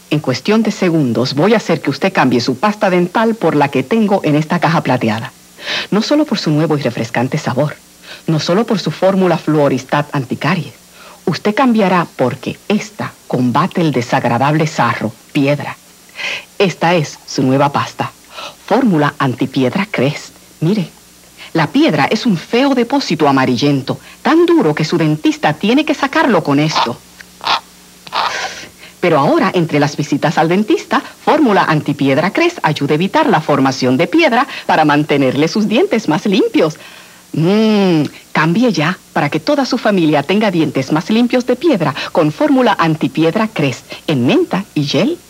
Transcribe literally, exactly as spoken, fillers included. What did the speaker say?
En cuestión de segundos voy a hacer que usted cambie su pasta dental por la que tengo en esta caja plateada. No solo por su nuevo y refrescante sabor, no solo por su fórmula Fluoristat anticaries. Usted cambiará porque esta combate el desagradable sarro, piedra. Esta es su nueva pasta, fórmula antipiedra Crest. Mire, la piedra es un feo depósito amarillento, tan duro que su dentista tiene que sacarlo con esto. Pero ahora, entre las visitas al dentista, fórmula antipiedra Crest ayuda a evitar la formación de piedra para mantenerle sus dientes más limpios. Mmm, cambie ya para que toda su familia tenga dientes más limpios de piedra con fórmula antipiedra Crest en menta y gel.